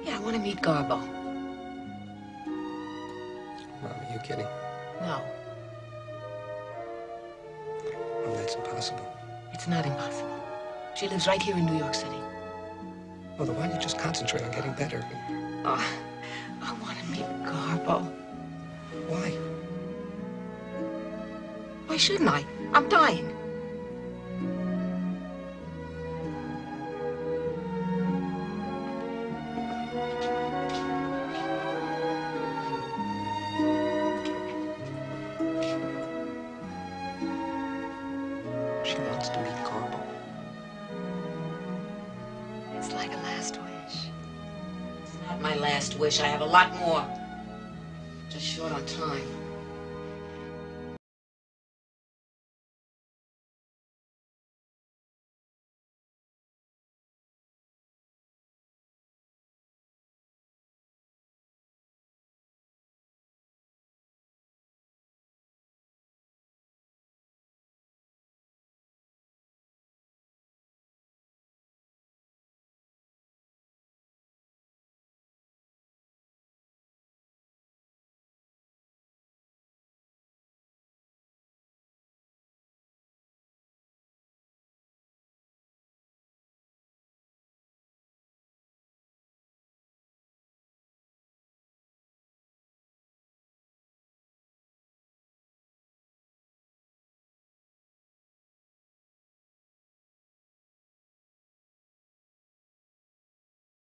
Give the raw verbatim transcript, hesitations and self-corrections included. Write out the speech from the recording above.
Yeah, I want to meet Garbo. Mom, are you kidding? No, Well, that's impossible. it's not impossible. She lives right here in New York City. Well, then why don't you just concentrate on getting better? Oh, I want to meet Garbo. Why? Why shouldn't I? I'm dying. She wants to meet Garbo. It's like a last wish. It's not my last wish. I have a lot more. Just short on time.